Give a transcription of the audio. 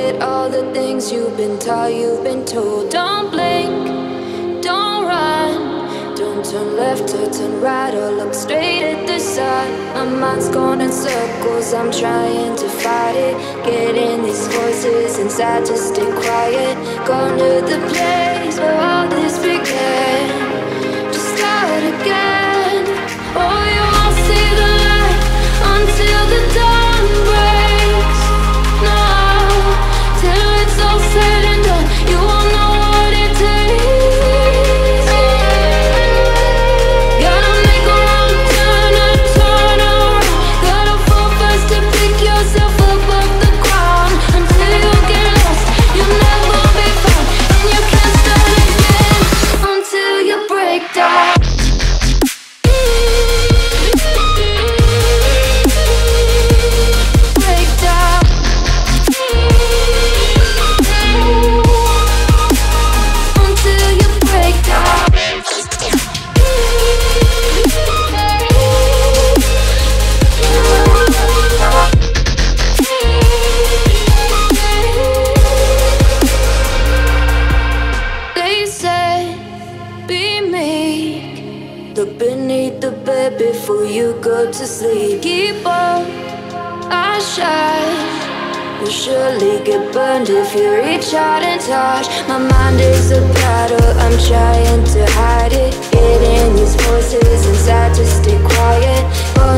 forget all the things you've been taught, you've been told. Don't blink, don't run, don't turn left or turn right or look straight at the sun. My mind's going in circles, I'm trying to fight it. Getting these voices inside to stay quiet. Gone to the place where all this began, to start again. Oh, you won't see the light until the dawn breaks. No, till it's all said and done, you won't know what it takes. Gotta make a wrong turn and turn around. Gotta fall fast to pick yourself up off the ground. Until you get lost, you'll never be found, and you can't start again until you break down. Look beneath the bed before you go to sleep. Keep on, I shine. You'll surely get burned if you reach out and touch. My mind is a battle, I'm trying to hide it. Getting these voices inside to stay quiet. Oh,